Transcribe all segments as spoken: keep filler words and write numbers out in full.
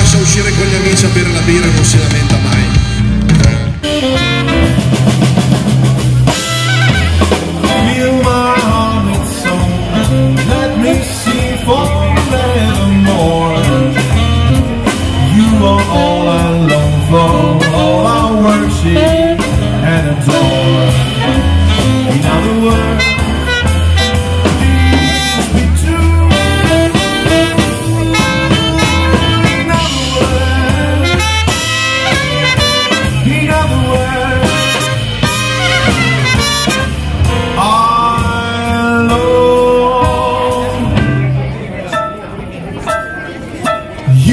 sa uscire con gli amici a bere la birra e non si lamenta mai. Feel my heart its own, let me see forevermore. You are all I long for, all I worship and adore. In other words, please be true. In other words, in other words, I love you.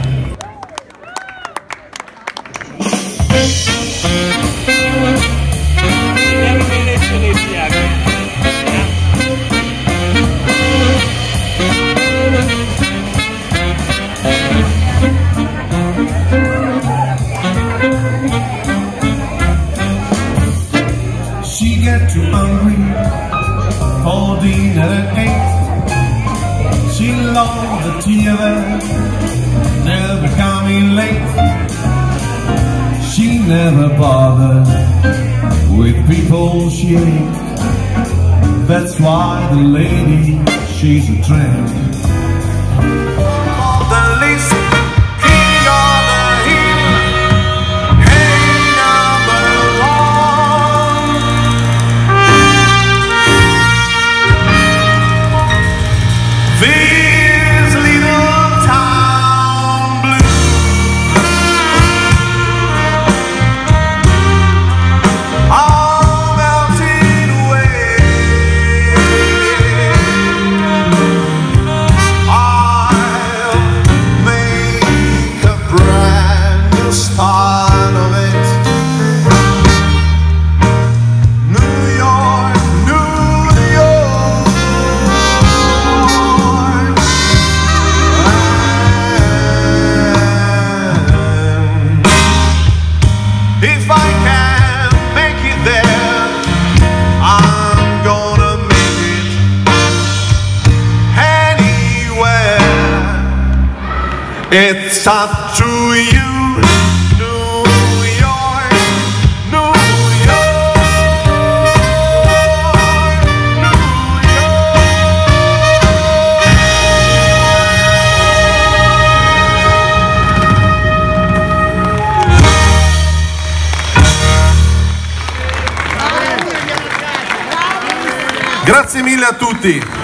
She get too hungry for dinner at eight. She loved the T V, never coming late. She never bothered with people she ate. That's why the lady, she's a trend. The least king of the hill, hey number one. This little town blue, all melted away. I'll make a brand new start of it. New York, New York. If I can make it there, I'm gonna make it anywhere. It's up to you, New York, New York, New York. Grazie mille a tutti.